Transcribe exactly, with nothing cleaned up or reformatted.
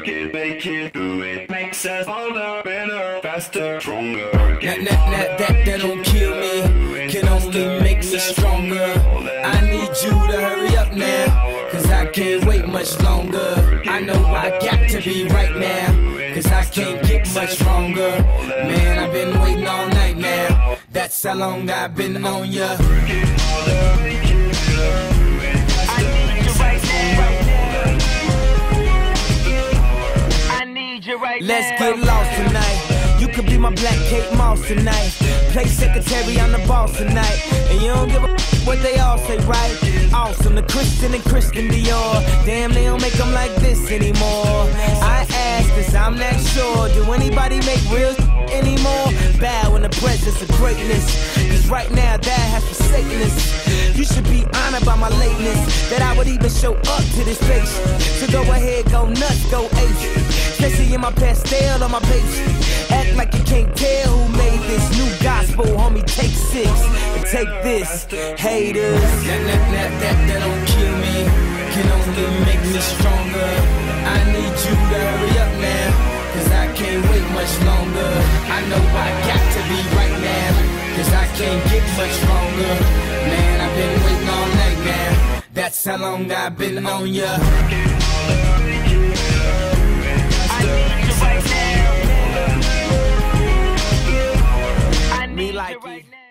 work it, make it, do it. Makes us harder, better, faster, stronger. That, that, that, that, that don't kill me, can only make me stronger. I need you to hurry up now, cause I can't wait much longer. I know I got to be right now, cause I can't get much stronger. Man, I've been waiting all night now, that's how long I've been on ya. Let's get lost tonight. You could be my black Kate Moss tonight. Play secretary, I'm the boss tonight. And you don't give a f what they all say, right? Awesome, the Christian and Christian Dior. Damn, they don't make them like this anymore. I ask, cause I'm not sure. Do anybody make real anymore? Bow in the presence of greatness, cause right now that has forsaken us. You should be honored by my lateness, that I would even show up to this place. So go ahead, go nuts, go ape. Especially in my pastel on my page. Act like you can't tell who made this new gospel, homie. Take six and take this, haters. That, that, that, that, that don't kill me, can only make me stronger. I need you to hurry up now, cause I can't wait much longer. I know I got to be right now, cause I can't get much stronger. Man, I've been waiting all night now, that's how long I've been on ya. Me like it.